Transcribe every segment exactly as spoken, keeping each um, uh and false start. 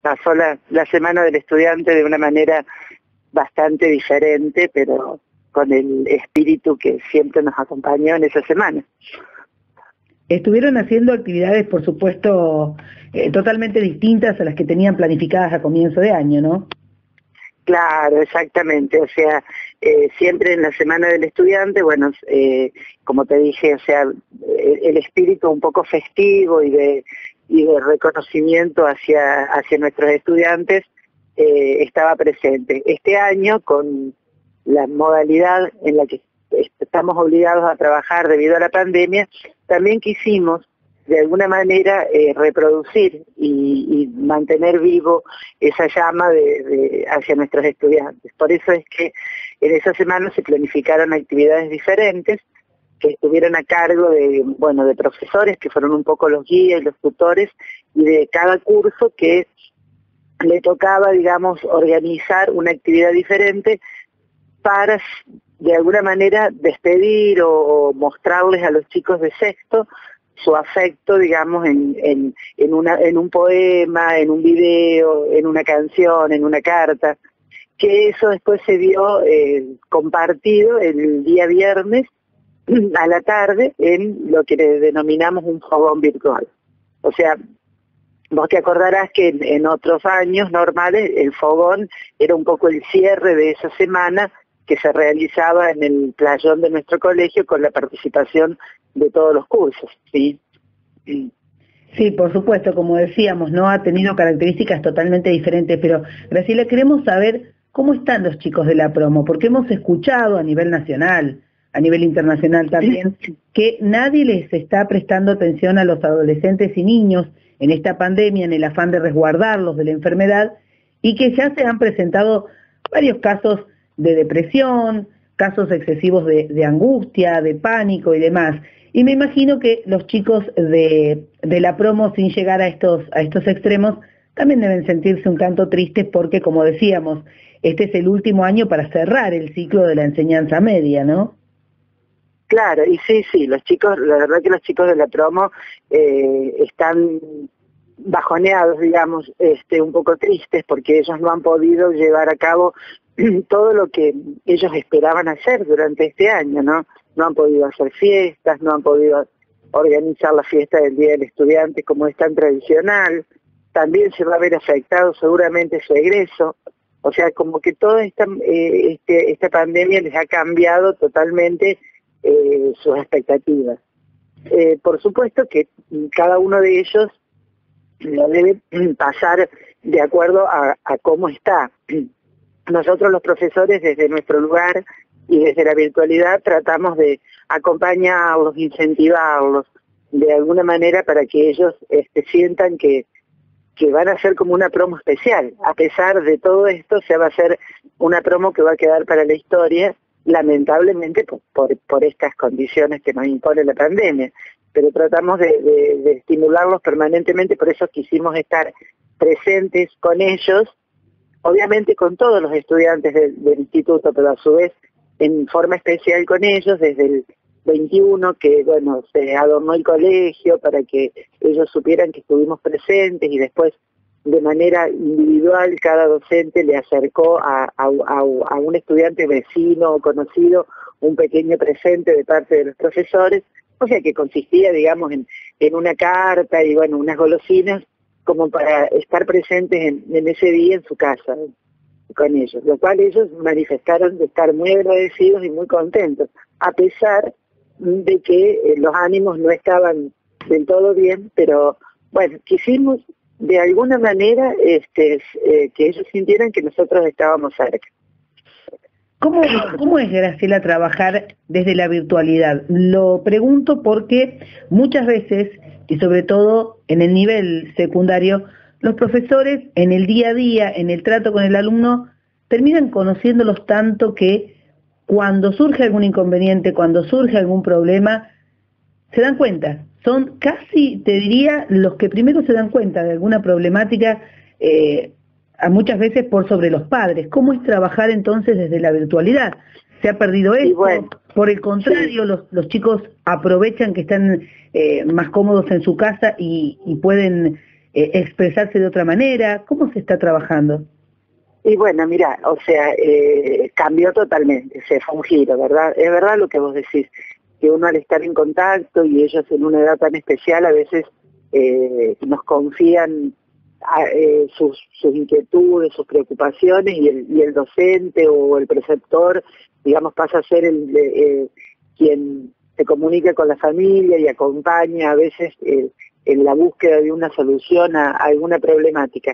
pasó la, la Semana del Estudiante de una manera bastante diferente, pero con el espíritu que siempre nos acompañó en esa semana. Estuvieron haciendo actividades, por supuesto, eh, totalmente distintas a las que tenían planificadas a comienzo de año, ¿no? Claro, exactamente, o sea, eh, siempre en la Semana del Estudiante, bueno, eh, como te dije, o sea, el, el espíritu un poco festivo y de, y de reconocimiento hacia, hacia nuestros estudiantes eh, estaba presente. Este año, con la modalidad en la que estamos obligados a trabajar debido a la pandemia, también quisimos de alguna manera eh, reproducir y, y mantener vivo esa llama de, de, hacia nuestros estudiantes. Por eso es que en esa semana se planificaron actividades diferentes que estuvieron a cargo de, bueno, de profesores que fueron un poco los guías y los tutores, y de cada curso que le tocaba, digamos, organizar una actividad diferente para de alguna manera despedir o, o mostrarles a los chicos de sexto su afecto, digamos, en, en, en, una, en un poema, en un video, en una canción, en una carta, que eso después se vio eh, compartido el día viernes a la tarde en lo que le denominamos un fogón virtual. O sea, vos te acordarás que en, en otros años normales el fogón era un poco el cierre de esa semana que se realizaba en el playón de nuestro colegio con la participación de todos los cursos, ¿sí? Sí, por supuesto, como decíamos, ¿no? Ha tenido características totalmente diferentes, pero Graciela, queremos saber cómo están los chicos de la promo, porque hemos escuchado a nivel nacional, a nivel internacional también, que nadie les está prestando atención a los adolescentes y niños en esta pandemia, en el afán de resguardarlos de la enfermedad, y que ya se han presentado varios casos de depresión, casos excesivos de, de angustia, de pánico y demás. Y me imagino que los chicos de, de la promo, sin llegar a estos, a estos extremos, también deben sentirse un tanto tristes porque, como decíamos, este es el último año para cerrar el ciclo de la enseñanza media, ¿no? Claro, y sí, sí, los chicos, la verdad que los chicos de la promo eh, están bajoneados, digamos, este, un poco tristes porque ellos no han podido llevar a cabo todo lo que ellos esperaban hacer durante este año, ¿no? No han podido hacer fiestas, no han podido organizar la fiesta del Día del Estudiante como es tan tradicional, también se va a ver afectado seguramente su egreso, o sea, como que toda esta, eh, este, esta pandemia les ha cambiado totalmente eh, sus expectativas. Eh, por supuesto que cada uno de ellos lo debe pasar de acuerdo a, a cómo está. Nosotros los profesores desde nuestro lugar y desde la virtualidad tratamos de acompañarlos, incentivarlos de alguna manera para que ellos este, sientan que, que van a ser como una promo especial. A pesar de todo esto, se va a hacer una promo que va a quedar para la historia, lamentablemente por, por, por estas condiciones que nos impone la pandemia. Pero tratamos de, de, de estimularlos permanentemente, por eso quisimos estar presentes con ellos, obviamente con todos los estudiantes del, del instituto, pero a su vez en forma especial con ellos, desde el veintiuno, que bueno, se adornó el colegio para que ellos supieran que estuvimos presentes, y después de manera individual cada docente le acercó a, a, a, a un estudiante vecino o conocido un pequeño presente de parte de los profesores, o sea que consistía, digamos, en, en una carta y bueno, unas golosinas, como para estar presentes en, en ese día en su casa con ellos, lo cual ellos manifestaron de estar muy agradecidos y muy contentos, a pesar de que eh, los ánimos no estaban del todo bien, pero bueno, quisimos de alguna manera este, eh, que ellos sintieran que nosotros estábamos cerca. ¿Cómo, ¿Cómo es, Graciela, trabajar desde la virtualidad? Lo pregunto porque muchas veces, y sobre todo en el nivel secundario, los profesores en el día a día, en el trato con el alumno, terminan conociéndolos tanto que cuando surge algún inconveniente, cuando surge algún problema, se dan cuenta. Son casi, te diría, los que primero se dan cuenta de alguna problemática, eh, a muchas veces por sobre los padres. ¿Cómo es trabajar entonces desde la virtualidad? ¿Se ha perdido esto? Bueno, por el contrario, sí. los, los chicos aprovechan que están eh, más cómodos en su casa y, y pueden eh, expresarse de otra manera? ¿Cómo se está trabajando? Y bueno, mira, o sea, eh, cambió totalmente, se fue un giro, ¿verdad? Es verdad lo que vos decís, que uno al estar en contacto y ellos en una edad tan especial a veces eh, nos confían a, eh, sus, sus inquietudes, sus preocupaciones y el, y el docente o el preceptor, digamos, pasa a ser el eh, quien se comunica con la familia y acompaña a veces eh, en la búsqueda de una solución a, a alguna problemática.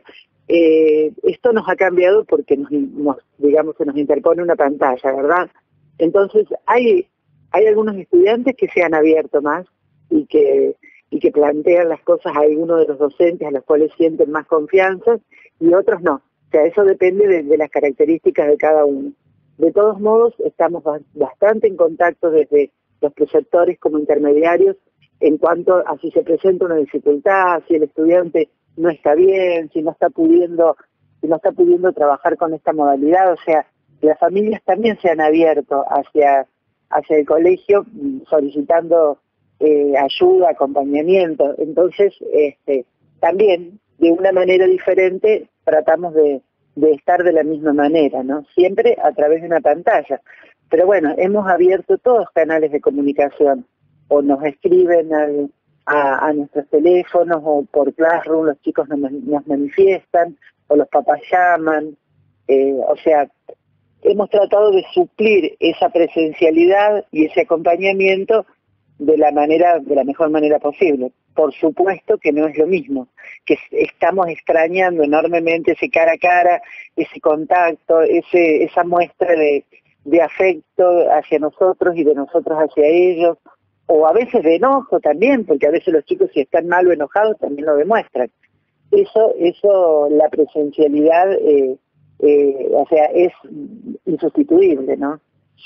Eh, esto nos ha cambiado porque nos, nos, digamos, se nos interpone una pantalla, ¿verdad? Entonces hay, hay algunos estudiantes que se han abierto más y que, y que plantean las cosas a algunos de los docentes a los cuales sienten más confianza y otros no. O sea, eso depende de, de las características de cada uno. De todos modos, estamos bastante en contacto desde los preceptores como intermediarios en cuanto a si se presenta una dificultad, si el estudiante no está bien, si no está pudiendo, si no está pudiendo trabajar con esta modalidad. O sea, las familias también se han abierto hacia, hacia el colegio solicitando eh, ayuda, acompañamiento. Entonces, este, también, de una manera diferente, tratamos de, de estar de la misma manera, ¿no? Siempre a través de una pantalla. Pero bueno, hemos abierto todos los canales de comunicación, o nos escriben al, a, a nuestros teléfonos, o por Classroom los chicos nos, nos manifiestan, o los papás llaman, eh, o sea, hemos tratado de suplir esa presencialidad y ese acompañamiento de la manera, de la mejor manera posible. Por supuesto que no es lo mismo, que estamos extrañando enormemente ese cara a cara, ese contacto, ese, esa muestra de, de afecto hacia nosotros y de nosotros hacia ellos, o a veces de enojo también, porque a veces los chicos si están mal o enojados también lo demuestran. Eso, eso la presencialidad, eh, eh, o sea, es insustituible, ¿no?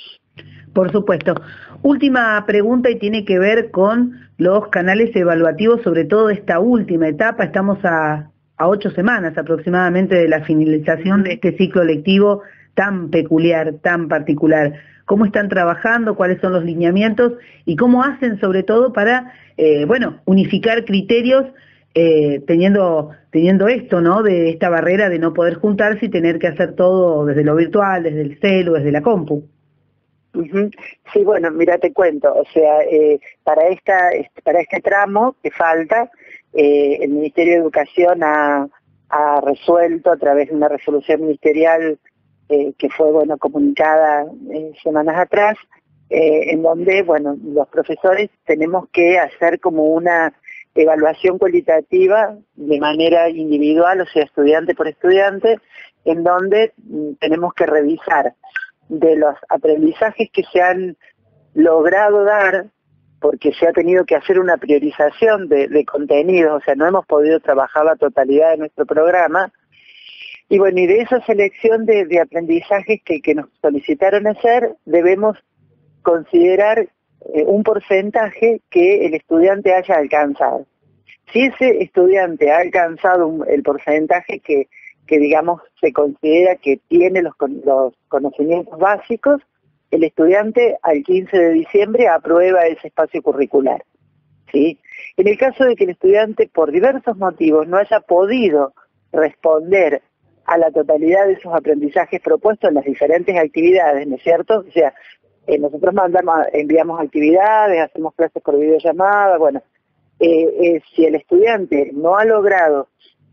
Por supuesto. Última pregunta y tiene que ver con los canales evaluativos, sobre todo de esta última etapa. Estamos a, a ocho semanas aproximadamente de la finalización de este ciclo lectivo tan peculiar, tan particular. ¿Cómo están trabajando? ¿Cuáles son los lineamientos? ¿Y cómo hacen sobre todo para, eh, bueno, unificar criterios eh, teniendo, teniendo esto, ¿no? De esta barrera de no poder juntarse y tener que hacer todo desde lo virtual, desde el celu, desde la compu. Uh-huh. Sí, bueno, mira, te cuento, o sea, eh, para esta para este tramo que falta, eh, el Ministerio de Educación ha, ha resuelto a través de una resolución ministerial eh, que fue, bueno, comunicada eh, semanas atrás, eh, en donde, bueno, los profesores tenemos que hacer como una evaluación cualitativa de manera individual, o sea, estudiante por estudiante, en donde mm, tenemos que revisar de los aprendizajes que se han logrado dar, porque se ha tenido que hacer una priorización de, de contenidos, o sea, no hemos podido trabajar la totalidad de nuestro programa, y bueno, y de esa selección de, de aprendizajes que, que nos solicitaron hacer, debemos considerar eh, un porcentaje que el estudiante haya alcanzado. Si ese estudiante ha alcanzado un, el porcentaje que que digamos se considera que tiene los, los conocimientos básicos, el estudiante al quince de diciembre aprueba ese espacio curricular, ¿sí? En el caso de que el estudiante por diversos motivos no haya podido responder a la totalidad de esos aprendizajes propuestos en las diferentes actividades, ¿no es cierto? O sea, eh, nosotros mandamos, enviamos actividades, hacemos clases por videollamada, bueno, eh, eh, si el estudiante no ha logrado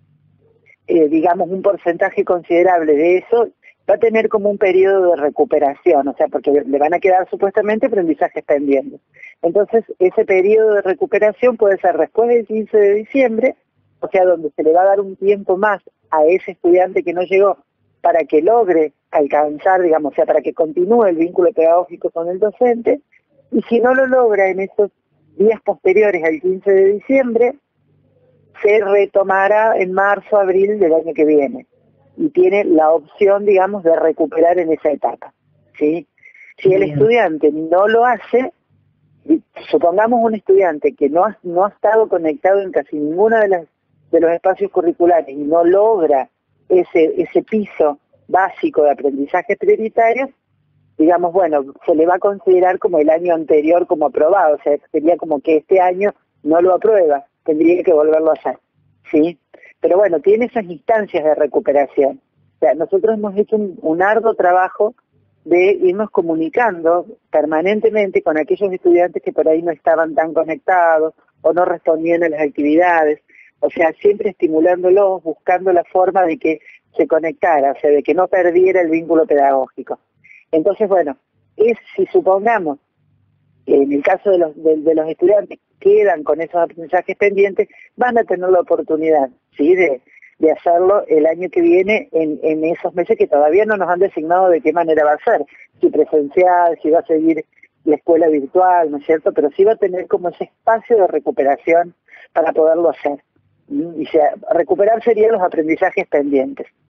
Eh, digamos, un porcentaje considerable de eso, va a tener como un periodo de recuperación, o sea, porque le van a quedar supuestamente aprendizajes pendientes. Entonces, ese periodo de recuperación puede ser después del quince de diciembre, o sea, donde se le va a dar un tiempo más a ese estudiante que no llegó para que logre alcanzar, digamos, o sea, para que continúe el vínculo pedagógico con el docente, y si no lo logra en esos días posteriores al quince de diciembre, se retomará en marzo, abril del año que viene, y tiene la opción, digamos, de recuperar en esa etapa, ¿sí? Si el estudiante no lo hace, supongamos un estudiante que no ha, no ha estado conectado en casi ninguno de, las, de los espacios curriculares y no logra ese, ese piso básico de aprendizaje prioritario, digamos, bueno, se le va a considerar como el año anterior como aprobado, o sea, sería como que este año no lo aprueba, tendría que volverlo a hacer, ¿sí? Pero bueno, tiene esas instancias de recuperación. O sea, nosotros hemos hecho un, un arduo trabajo de irnos comunicando permanentemente con aquellos estudiantes que por ahí no estaban tan conectados o no respondían a las actividades. O sea, siempre estimulándolos, buscando la forma de que se conectara, o sea, de que no perdiera el vínculo pedagógico. Entonces, bueno, es si supongamos que en el caso de los, de, de los estudiantes quedan con esos aprendizajes pendientes, van a tener la oportunidad, ¿sí?, de, de hacerlo el año que viene en, en esos meses que todavía no nos han designado de qué manera va a ser, si presencial, si va a seguir la escuela virtual, ¿no es cierto?, pero sí va a tener como ese espacio de recuperación para poderlo hacer. Y sea, recuperar serían los aprendizajes pendientes.